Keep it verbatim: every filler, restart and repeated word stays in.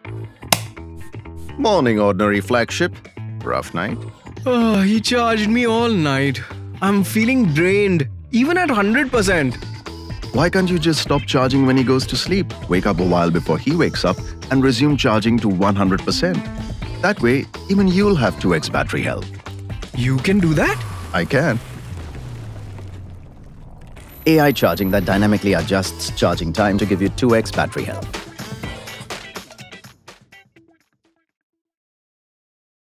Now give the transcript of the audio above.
Morning, Ordinary Flagship. Rough night? Oh, he charged me all night. I'm feeling drained, even at one hundred percent. Why can't you just stop charging when he goes to sleep? Wake up a while before he wakes up and resume charging to one hundred percent. That way, even you'll have two x battery health. You can do that? I can. A I charging that dynamically adjusts charging time to give you two x battery health.